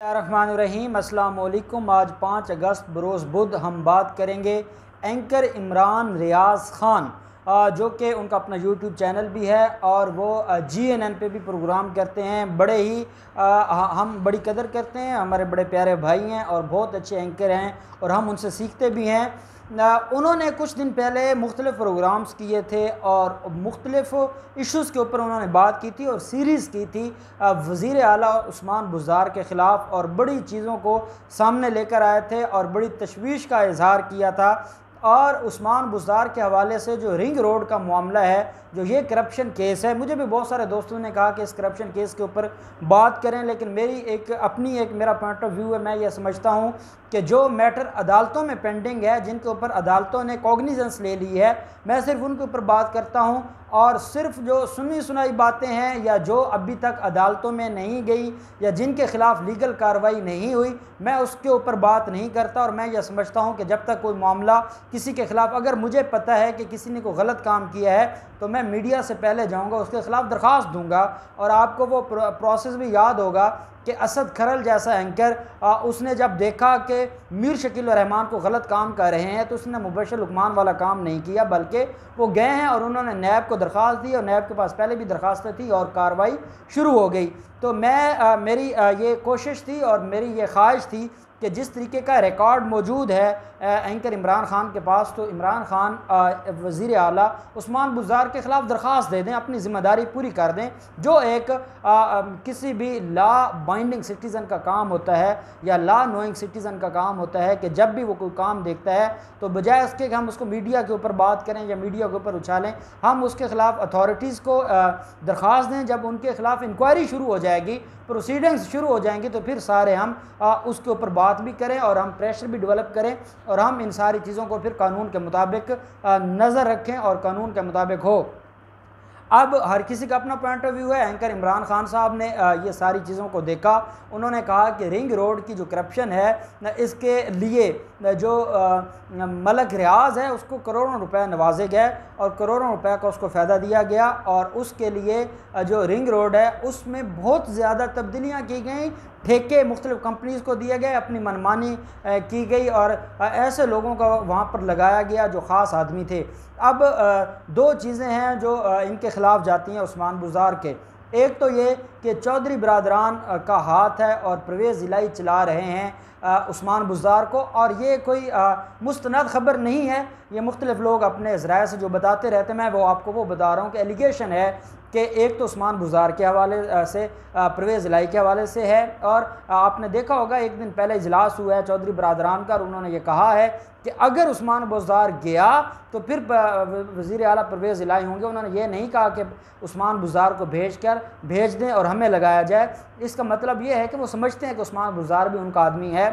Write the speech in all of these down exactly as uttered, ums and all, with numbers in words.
रहमान अस्सलाम वालेकुम। आज पाँच अगस्त बरोज़ बुध हम बात करेंगे एंकर इमरान रियाज़ ख़ान, जो कि उनका अपना यूट्यूब चैनल भी है और वो जी एन एन पे भी प्रोग्राम करते हैं। बड़े ही आ, हम बड़ी कदर करते हैं, हमारे बड़े प्यारे भाई हैं और बहुत अच्छे एंकर हैं और हम उनसे सीखते भी हैं। उन्होंने कुछ दिन पहले मुख्तलिफ़ प्रोग्राम्स किए थे और मुख्तलिफ़ इश्यूज़ के ऊपर उन्होंने बात की थी और सीरीज़ की थी वज़ीर आला उस्मान बुज़दार के ख़िलाफ़, और बड़ी चीज़ों को सामने लेकर आए थे और बड़ी तशवीश का इज़हार किया था। और उस्मान बुज़दार के हवाले से जो रिंग रोड का मामला है, जो ये करप्शन केस है, मुझे भी बहुत सारे दोस्तों ने कहा कि इस करप्शन केस के ऊपर बात करें, लेकिन मेरी एक अपनी एक मेरा पॉइंट ऑफ व्यू है। मैं ये समझता हूँ कि जो मैटर अदालतों में पेंडिंग है, जिनके ऊपर अदालतों ने कॉग्निजेंस ले ली है, मैं सिर्फ उनके ऊपर बात करता हूँ। और सिर्फ जो सुनी सुनाई बातें हैं या जो अभी तक अदालतों में नहीं गई या जिनके ख़िलाफ़ लीगल कार्रवाई नहीं हुई, मैं उसके ऊपर बात नहीं करता। और मैं यह समझता हूँ कि जब तक कोई मामला किसी के ख़िलाफ़, अगर मुझे पता है कि किसी ने कोई गलत काम किया है, तो मैं मीडिया से पहले जाऊँगा, उसके ख़िलाफ़ दरख्वास्त दूँगा। और आपको वो प्रोसेस भी याद होगा कि असद खरल जैसा एंकर, आ, उसने जब देखा कि मीर शकील रहमान को गलत काम कर रहे हैं, तो उसने मुबशर लुकमान वाला काम नहीं किया, बल्कि वो गए हैं और उन्होंने नैब को दरख्वास्त दी और नैब के पास पहले भी दरख्वास्तें थी और कार्रवाई शुरू हो गई। तो मैं आ, मेरी आ, ये कोशिश थी और मेरी ये ख्वाहिश थी कि जिस तरीके का रिकॉर्ड मौजूद है एंकर इमरान ख़ान के पास, तो इमरान ख़ान वज़ीर आला उस्मान बुज़दार के ख़िलाफ़ दरख्वास्त दे दें, अपनी ज़िम्मेदारी पूरी कर दें। जो एक आ, आ, किसी भी लॉ बाइंडिंग सिटीज़न का काम होता है या लॉ नोइंग सिटीज़न का काम होता है कि जब भी वो कोई काम देखता है, तो बजाय इसके कि हम उसको मीडिया के ऊपर बात करें या मीडिया के ऊपर उछालें, हम उसके ख़िलाफ़ अथॉरिटीज़ को दरख्वास्त दें। जब उनके ख़िलाफ़ इंक्वायरी शुरू हो जाएगी, प्रोसीडिंग्स शुरू हो जाएंगी, तो फिर सारे हम आ, उसके ऊपर बात भी करें और हम प्रेशर भी डेवलप करें और हम इन सारी चीज़ों को फिर कानून के मुताबिक नज़र रखें और कानून के मुताबिक हो। अब हर किसी का अपना पॉइंट ऑफ व्यू है। एंकर इमरान ख़ान साहब ने ये सारी चीज़ों को देखा, उन्होंने कहा कि रिंग रोड की जो करप्शन है, इसके लिए जो मलक रियाज़ है उसको करोड़ों रुपए नवाजे गए और करोड़ों रुपए का उसको फ़ायदा दिया गया, और उसके लिए जो रिंग रोड है उसमें बहुत ज़्यादा तब्दीलियाँ की गई, ठेके मुख्तलिफ़ कंपनीज़ को दिए गए, अपनी मनमानी की गई और ऐसे लोगों का वहाँ पर लगाया गया जो ख़ास आदमी थे। अब दो चीज़ें हैं जो इनके ख़िलाफ़ जाती हैं उस्मान बुज़दार के। एक तो ये कि चौधरी बरादरान का हाथ है और परवेज़ इलाही चला रहे हैं उस्मान बुज़दार को, और ये कोई मुस्तनद ख़बर नहीं है, ये मुख्तलिफ़ लोग अपने ज़राए से जो बताते रहते हैं, मैं वो आपको वो बता रहा हूँ कि एलिगेशन है कि एक तो उस्मान बुज़दार के हवाले से, परवेज़ इलाही के हवाले से है। और आपने देखा होगा एक दिन पहले इजलास हुआ है चौधरी बरादरान का, और उन्होंने ये कहा है कि अगर उस्मान बुज़दार गया तो फिर वज़ीर आला परवेज़ इलाही होंगे। उन्होंने ये नहीं कहा कि उस्मान बुज़दार को भेज कर भेज दें और हमें लगाया जाए। इसका मतलब ये है कि वो समझते हैं कि उस्मान बुज़दार भी उनका आदमी है।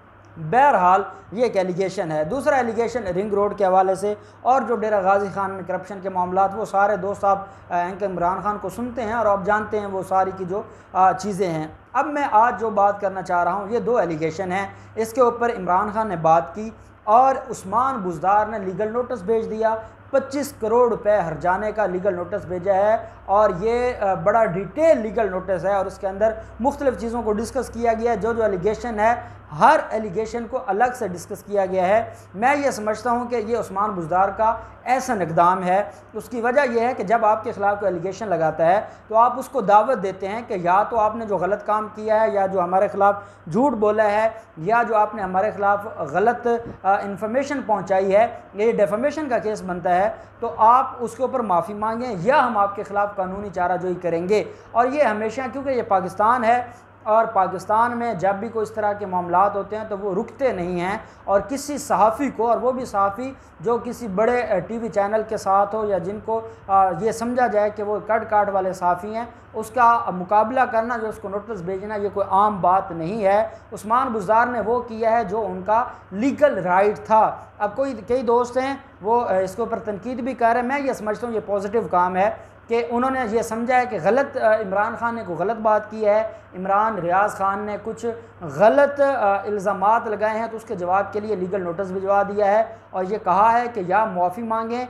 बहरहाल ये एक एलिगेशन है। दूसरा एलिगेशन रिंग रोड के हवाले से और जो डेरा गाजी खान में करप्शन के मामला, वो सारे दोस्त आप एंकर इमरान ख़ान को सुनते हैं और आप जानते हैं वो सारी की जो चीज़ें हैं। अब मैं आज जो बात करना चाह रहा हूँ, ये दो एलिगेशन हैं, इसके ऊपर इमरान ख़ान ने बात की और उस्मान बुज़दार ने लीगल नोटिस भेज दिया। पच्चीस करोड़ रुपए हर्जाने का लीगल नोटिस भेजा है और ये बड़ा डिटेल लीगल नोटिस है और इसके अंदर मुख्तलिफ़ चीज़ों को डिस्कस किया गया है। जो जो एलिगेशन है, हर एलिगेशन को अलग से डिस्कस किया गया है। मैं ये समझता हूँ कि ये उस्मान बुज़दार का ऐसा इक़दाम है। उसकी वजह यह है कि जब आपके ख़िलाफ़ कोई एलिगेशन लगाता है तो आप उसको दावत देते हैं कि या तो आपने जो गलत काम किया है, या जो हमारे ख़िलाफ़ झूठ बोला है, या जो आपने हमारे ख़िलाफ़ गलत इंफॉर्मेशन पहुँचाई है, ये डेफेमेशन का केस बनता है, तो आप उसके ऊपर माफ़ी मांगें या हम आपके ख़िलाफ़ कानूनी चाराजोई करेंगे। और ये हमेशा, क्योंकि ये पाकिस्तान है और पाकिस्तान में जब भी कोई इस तरह के मामलात होते हैं तो वो रुकते नहीं हैं, और किसी सहाफ़ी को, और वो भी सहाफ़ी जो किसी बड़े टीवी चैनल के साथ हो या जिनको ये समझा जाए कि वो कट काट वाले सहाफ़ी हैं, उसका मुकाबला करना, जो उसको नोटिस भेजना, ये कोई आम बात नहीं है। उस्मान बुज़दार ने वो किया है जो उनका लीगल राइट था। अब कोई कई दोस्त हैं वो इसके ऊपर तनकीद भी कर रहे हैं, मैं ये समझता हूँ ये पॉजिटिव काम है कि उन्होंने ये समझा है कि गलत इमरान ख़ान ने कोई गलत बात की है, इमरान रियाज़ खान ने कुछ गलत इल्ज़ामात लगाए हैं तो उसके जवाब के लिए लीगल नोटिस भिजवा दिया है और ये कहा है कि या माफ़ी मांगें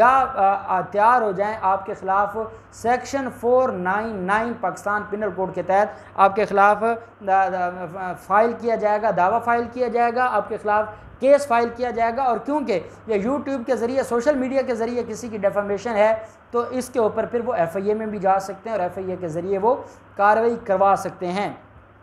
या तैयार हो जाएं, आपके ख़िलाफ़ section four nine nine Pakistan penal code के तहत आपके ख़िलाफ़ फ़ाइल किया जाएगा, दावा फ़ाइल किया जाएगा, आपके ख़िलाफ़ केस फाइल किया जाएगा। और क्योंकि ये यूट्यूब के ज़रिए, सोशल मीडिया के ज़रिए किसी की डेफामेशन है तो इसके ऊपर फिर वो एफ आई ए में भी जा सकते हैं और एफ आई ए के ज़रिए वो कार्रवाई करवा सकते हैं।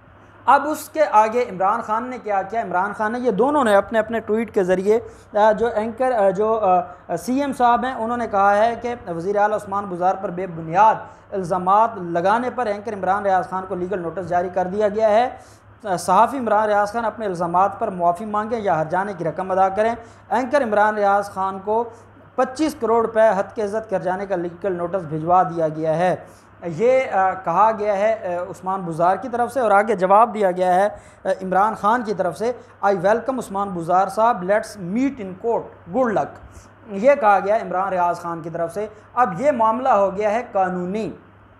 अब उसके आगे इमरान खान ने क्या किया, इमरान खान ने, ये दोनों ने अपने अपने ट्वीट के ज़रिए, जो एंकर जो सी एम साहब हैं उन्होंने कहा है कि वज़ीर आला उस्मान बुज़ार पर बेबुनियाद इल्ज़ामात लगाने पर एंकर इमरान रियाज़ खान को लीगल नोटिस जारी कर दिया गया है। सहाफ़ी इमरान रियाज़ खान अपने इल्ज़ामात पर मुआफ़ी मांगें या हर्जाने की रकम अदा करें। एंकर इमरान रियाज़ खान को पच्चीस करोड़ रुपए हद के इज़्ज़त कर जाने का लीगल नोटिस भिजवा दिया गया है। ये आ, कहा गया है उस्मान बुज़ार की तरफ से और आगे जवाब दिया गया है इमरान खान की तरफ से, आई वेलकम उस्मान बुज़ार साहब, let's meet in court, good luck, ये कहा गया इमरान रियाज़ खान की तरफ से। अब ये मामला हो गया है कानूनी।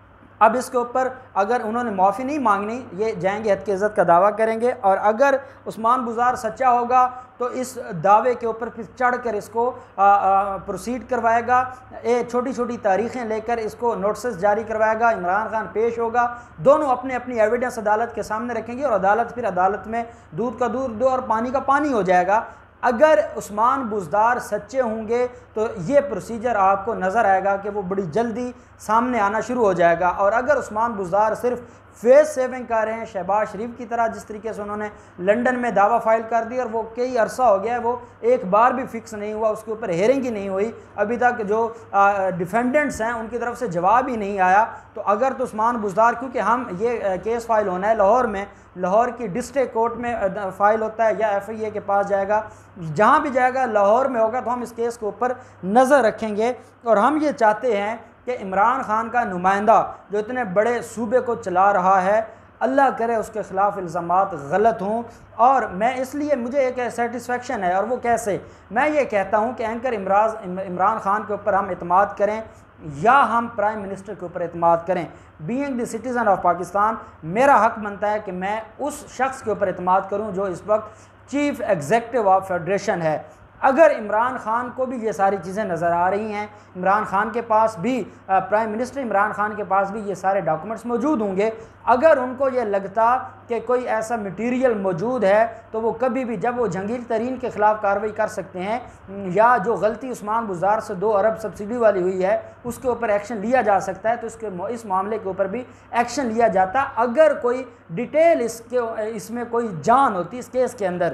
अब इसके ऊपर अगर उन्होंने माफ़ी नहीं मांगनी, ये जाएंगे हद की इज़्ज़त का दावा करेंगे और अगर उस्मान बुज़ार सच्चा होगा तो इस दावे के ऊपर फिर चढ़ कर इसको प्रोसीड करवाएगा, ये छोटी छोटी तारीखें लेकर इसको नोटिस जारी करवाएगा, इमरान खान पेश होगा, दोनों अपने अपनी एविडेंस अदालत के सामने रखेंगे और अदालत फिर अदालत में दूध का दूध दो और पानी का पानी हो जाएगा। अगर उस्मान बुज़दार सच्चे होंगे तो ये प्रोसीजर आपको नज़र आएगा कि वो बड़ी जल्दी सामने आना शुरू हो जाएगा। और अगर उस्मान बुज़दार सिर्फ फेस सेविंग कर रहे हैं शहबाज शरीफ की तरह, जिस तरीके से उन्होंने लंदन में दावा फाइल कर दी और वो कई अरसा हो गया है, वो एक बार भी फिक्स नहीं हुआ, उसके ऊपर हेयरिंग ही नहीं हुई, अभी तक जो डिफेंडेंट्स हैं उनकी तरफ से जवाब ही नहीं आया, तो अगर तो उस्मान बुज़दार, क्योंकि हम ये केस फाइल होना है लाहौर में, लाहौर की डिस्ट्रिक्ट कोर्ट में फ़ाइल होता है या एफ आई ए के पास जाएगा, जहाँ भी जाएगा लाहौर में होगा, तो हम इस केस के ऊपर नज़र रखेंगे। और हम ये चाहते हैं कि इमरान खान का नुमाइंदा जो इतने बड़े सूबे को चला रहा है, अल्लाह करे उसके ख़िलाफ़ इल्ज़ामात गलत हों। और मैं इसलिए, मुझे एक सेटिस्फेक्शन है, और वो कैसे, मैं ये कहता हूँ कि एंकर इमराज इमरान खान के ऊपर हम एतमाद करें या हम प्राइम मिनिस्टर के ऊपर एतमाद करें। Being the citizen of Pakistan, मेरा हक़ बनता है कि मैं उस शख्स के ऊपर एतमाद करूँ जो इस वक्त चीफ़ एग्जेक्टिव ऑफ फेडरेशन है। अगर इमरान खान को भी ये सारी चीज़ें नज़र आ रही हैं, इमरान खान के पास भी, प्राइम मिनिस्टर इमरान खान के पास भी ये सारे डॉक्यूमेंट्स मौजूद होंगे, अगर उनको ये लगता कि कोई ऐसा मटेरियल मौजूद है तो वो कभी भी, जब वो जहांगीर तरीन के ख़िलाफ़ कार्रवाई कर सकते हैं, या जो गलती उस्मान बुज़दार से दो अरब सब्सिडी वाली हुई है उसके ऊपर एक्शन लिया जा सकता है, तो इसके इस मामले के ऊपर भी एक्शन लिया जाता अगर कोई डिटेल इसके इसमें कोई जान होती इस केस के अंदर।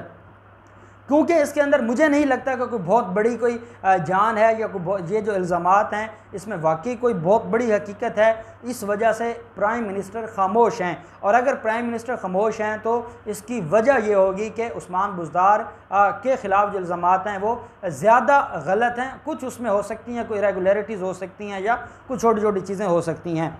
क्योंकि इसके अंदर मुझे नहीं लगता कि कोई बहुत बड़ी कोई जान है या कोई, ये जो इल्ज़ामात हैं इसमें वाकई कोई बहुत बड़ी हकीकत है, इस वजह से प्राइम मिनिस्टर खामोश हैं। और अगर प्राइम मिनिस्टर खामोश हैं तो इसकी वजह ये होगी कि उस्मान बुज़दार के ख़िलाफ़ जो इल्ज़ामात हैं वो ज़्यादा गलत हैं, कुछ उसमें हो सकती हैं, कोई इरेगुलरिटीज़ हो सकती हैं या कुछ छोटी छोटी चीज़ें हो सकती हैं।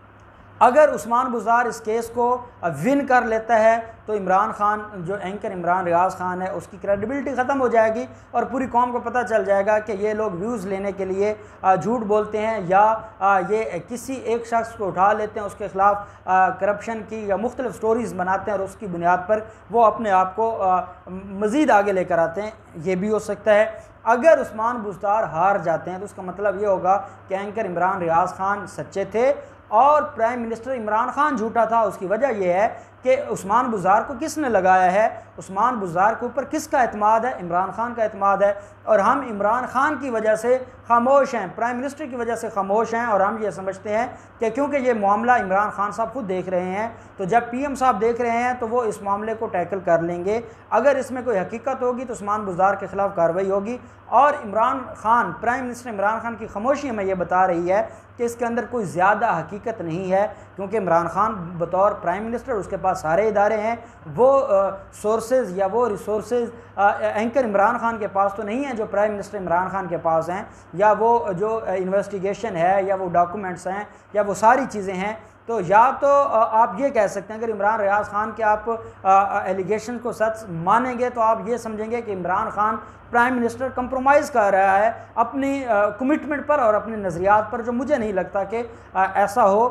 अगर उस्मान बुज़दार इस केस को विन कर लेता है तो इमरान खान, जो एंकर इमरान रियाज़ खान है, उसकी क्रेडिबिलिटी ख़त्म हो जाएगी और पूरी कौम को पता चल जाएगा कि ये लोग व्यूज़ लेने के लिए झूठ बोलते हैं या ये किसी एक शख्स को उठा लेते हैं, उसके ख़िलाफ़ करप्शन की या मुख्तलिफ़ स्टोरीज़ बनाते हैं और उसकी बुनियाद पर वो अपने आप को मज़ीद आगे लेकर आते हैं। ये भी हो सकता है। अगर उस्मान बुज़दार हार जाते हैं तो उसका मतलब ये होगा कि एंकर इमरान रियाज़ खान सच्चे थे और प्राइम मिनिस्टर इमरान खान झूठा था। उसकी वजह यह है कि उस्मान बुज़दार को किसने लगाया है, उस्मान बुज़दार के ऊपर किसका एतमाद है, इमरान खान का एतमाद है। और हम इमरान खान की वजह से खामोश हैं, प्राइम मिनिस्टर की वजह से खामोश हैं, और हम ये समझते हैं कि क्योंकि ये मामला इमरान खान साहब खुद देख रहे हैं, तो जब पी एम साहब देख रहे हैं तो वो इस मामले को टैकल कर लेंगे। अगर इसमें कोई हकीकत होगी तो उस्मान बुज़दार के ख़िलाफ़ कार्रवाई होगी। और इमरान खान, प्राइम मिनिस्टर इमरान खान की खामोशी हमें ये बता रही है कि इसके अंदर कोई ज़्यादा हकीकत नहीं है, क्योंकि इमरान खान बतौर प्राइम मिनिस्टर, उसके पास सारे इदारे हैं, वो सोर्सेज या वो रिसोर्सेज एंकर इमरान खान के पास तो नहीं है जो प्राइम मिनिस्टर इमरान खान के पास हैं, या वो जो इन्वेस्टिगेशन है या वो डॉक्यूमेंट्स हैं या वो सारी चीज़ें हैं। तो या तो आप ये कह सकते हैं, अगर इमरान रियाज़ खान के आप एलिगेशन को सच मानेंगे तो आप ये समझेंगे कि Imran Khan prime minister compromise कर रहा है अपनी कमिटमेंट पर और अपने नज़रियात पर, जो मुझे नहीं लगता कि ऐसा हो।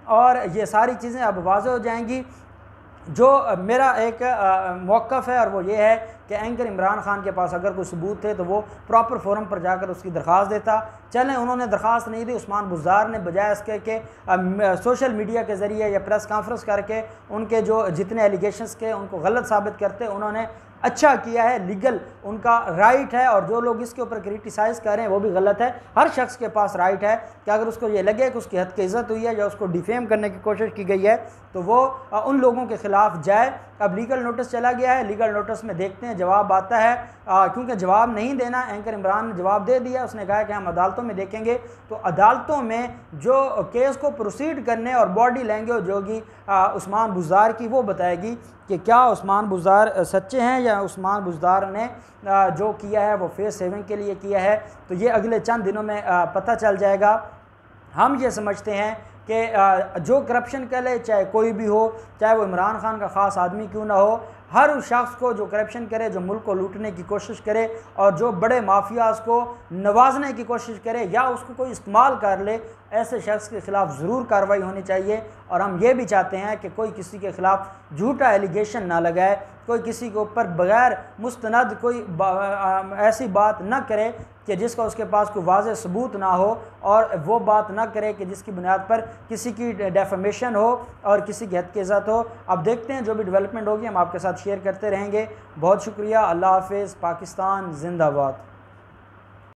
और ये सारी चीज़ें अब वाज़ेह हो जाएंगी। जो मेरा एक मौक़िफ़ है और वो ये है कि एंकर इमरान खान के पास अगर कोई सबूत थे तो वो प्रॉपर फोरम पर जाकर उसकी दरख्वास्त देता। चलें, उन्होंने दरख्वास्त नहीं दी, उस्मान बुज़दार ने बजाय इसके कि सोशल मीडिया के ज़रिए या प्रेस कॉन्फ्रेंस करके उनके जो जितने एलिगेशंस के उनको गलत साबित करते, उन्होंने अच्छा किया है, लीगल उनका राइट है। और जो लोग इसके ऊपर क्रिटिसाइज़ कर रहे हैं वो भी गलत है। हर शख्स के पास राइट है कि अगर उसको ये लगे कि उसकी हद की इज़्ज़त हुई है या उसको डिफेम करने की कोशिश की गई है तो वो उन लोगों के ख़िलाफ़ जाए। अब लीगल नोटिस चला गया है, लीगल नोटिस में देखते हैं जवाब आता है, क्योंकि जवाब नहीं देना, एंकर इमरान ने जवाब दे दिया, उसने कहा कि हम अदालतों में देखेंगे। तो अदालतों में जो केस को प्रोसीड करने और बॉडी लैंग्वेज होगी उस्मान बुज़दार की, वो बताएगी कि क्या उस्मान बुज़दार सच्चे हैं या उस्मान बुज़दार ने जो किया है वो फेस सेविंग के लिए किया है। तो ये अगले चंद दिनों में पता चल जाएगा। हम ये समझते हैं कि जो करप्शन करे, चाहे कोई भी हो, चाहे वो इमरान खान का ख़ास आदमी क्यों ना हो, हर उस शख्स को जो करप्शन करे, जो मुल्क को लूटने की कोशिश करे और जो बड़े माफियाज को नवाजने की कोशिश करे या उसको कोई इस्तेमाल कर ले, ऐसे शख्स के ख़िलाफ़ ज़रूर कार्रवाई होनी चाहिए। और हम ये भी चाहते हैं कि कोई किसी के ख़िलाफ़ झूठा एलिगेशन ना लगाए, कोई किसी के ऊपर बग़ैर मुस्तनद कोई बा, ऐसी बात ना करे कि जिसका उसके पास कोई वाज़ेह सबूत ना हो, और वो बात ना करे कि जिसकी बुनियाद पर किसी की डेफेमेशन हो और किसी की हद की इज़्ज़त हो। अब देखते हैं जो भी डेवलपमेंट होगी हम आपके साथ शेयर करते रहेंगे। बहुत शुक्रिया। अल्लाह हाफ़िज़। पाकिस्तान ज़िंदाबाद।